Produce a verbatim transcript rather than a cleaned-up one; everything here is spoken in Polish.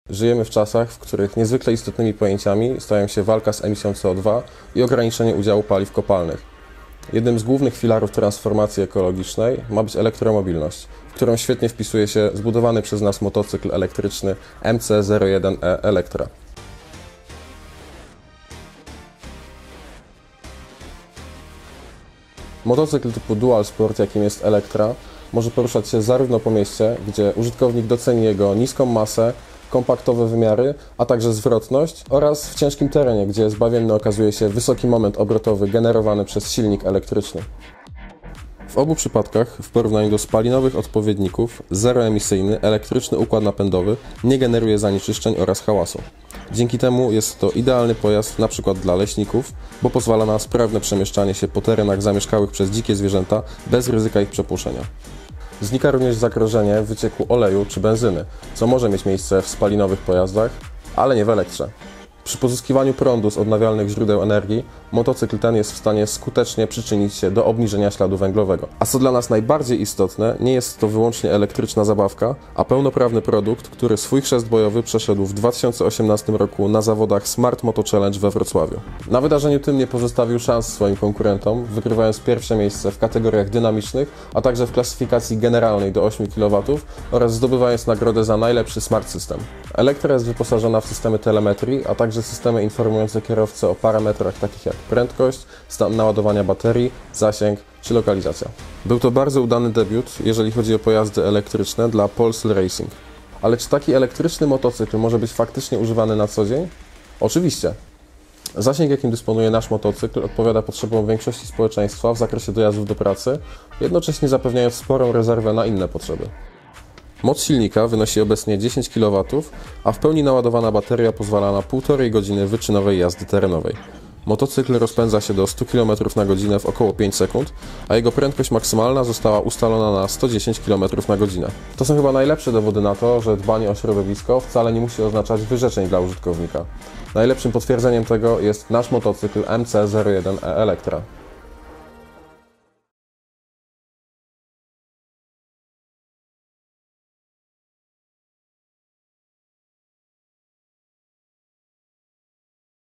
Żyjemy w czasach, w których niezwykle istotnymi pojęciami stają się walka z emisją C O dwa i ograniczenie udziału paliw kopalnych. Jednym z głównych filarów transformacji ekologicznej ma być elektromobilność, w którą świetnie wpisuje się zbudowany przez nas motocykl elektryczny M C zero jeden E Electra. Motocykl typu Dual Sport, jakim jest Electra, może poruszać się zarówno po mieście, gdzie użytkownik doceni jego niską masę, kompaktowe wymiary, a także zwrotność, oraz w ciężkim terenie, gdzie zbawienny okazuje się wysoki moment obrotowy generowany przez silnik elektryczny. W obu przypadkach, w porównaniu do spalinowych odpowiedników, zeroemisyjny elektryczny układ napędowy nie generuje zanieczyszczeń oraz hałasu. Dzięki temu jest to idealny pojazd np. dla leśników, bo pozwala na sprawne przemieszczanie się po terenach zamieszkałych przez dzikie zwierzęta bez ryzyka ich przepłoszenia. Znika również zagrożenie wycieku oleju czy benzyny, co może mieć miejsce w spalinowych pojazdach, ale nie w Elektrze. Przy pozyskiwaniu prądu z odnawialnych źródeł energii, motocykl ten jest w stanie skutecznie przyczynić się do obniżenia śladu węglowego. A co dla nas najbardziej istotne, nie jest to wyłącznie elektryczna zabawka, a pełnoprawny produkt, który swój chrzest bojowy przeszedł w dwa tysiące osiemnastym roku na zawodach Smart Moto Challenge we Wrocławiu. Na wydarzeniu tym nie pozostawił szans swoim konkurentom, wygrywając pierwsze miejsce w kategoriach dynamicznych, a także w klasyfikacji generalnej do ośmiu kilowatów oraz zdobywając nagrodę za najlepszy smart system. Electra jest wyposażona w systemy telemetrii, a także systemy informujące kierowcę o parametrach takich jak prędkość, stan naładowania baterii, zasięg czy lokalizacja. Był to bardzo udany debiut, jeżeli chodzi o pojazdy elektryczne dla Polsal Racing. Ale czy taki elektryczny motocykl może być faktycznie używany na co dzień? Oczywiście. Zasięg, jakim dysponuje nasz motocykl, odpowiada potrzebom większości społeczeństwa w zakresie dojazdów do pracy, jednocześnie zapewniając sporą rezerwę na inne potrzeby. Moc silnika wynosi obecnie dziesięć kilowatów, a w pełni naładowana bateria pozwala na półtorej godziny wyczynowej jazdy terenowej. Motocykl rozpędza się do stu kilometrów na godzinę w około pięć sekund, a jego prędkość maksymalna została ustalona na sto dziesięć kilometrów na godzinę. To są chyba najlepsze dowody na to, że dbanie o środowisko wcale nie musi oznaczać wyrzeczeń dla użytkownika. Najlepszym potwierdzeniem tego jest nasz motocykl M C zero jeden E Electra.